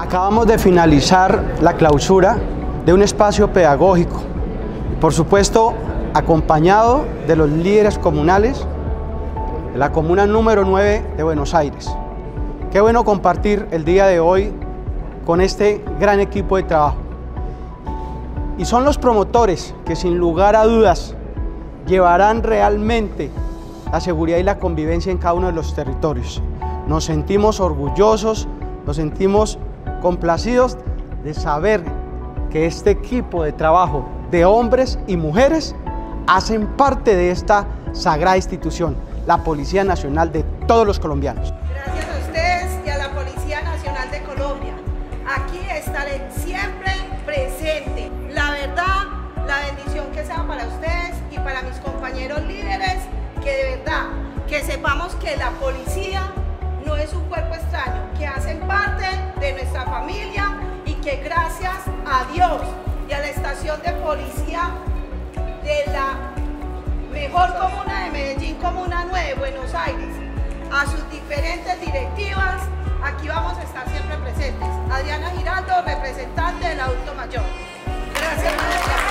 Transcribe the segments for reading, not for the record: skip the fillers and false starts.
Acabamos de finalizar la clausura de un espacio pedagógico, por supuesto acompañado de los líderes comunales de la comuna número 9 de Buenos Aires. Qué bueno compartir el día de hoy con este gran equipo de trabajo. Y son los promotores que sin lugar a dudas llevarán realmente la seguridad y la convivencia en cada uno de los territorios. Nos sentimos orgullosos, nos sentimos complacidos de saber que este equipo de trabajo de hombres y mujeres hacen parte de esta sagrada institución, la Policía Nacional de todos los colombianos. Gracias a ustedes y a la Policía Nacional de Colombia. Aquí estaré siempre presente. La verdad, la bendición que sea para ustedes y para mis compañeros líderes, que de verdad, que sepamos que la policía no es un cuerpo extraño, que hacen parte de nuestra familia y que gracias a Dios y a la estación de policía de la mejor comuna de Medellín, Comuna 9, Buenos Aires, a sus diferentes directivas, aquí vamos a estar siempre presentes. Adriana Giraldo, representante del adulto mayor. Gracias, Adriana.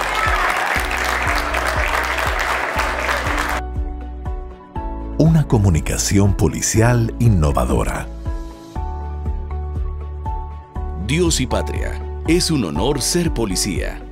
Una comunicación policial innovadora. Dios y patria. Es un honor ser policía.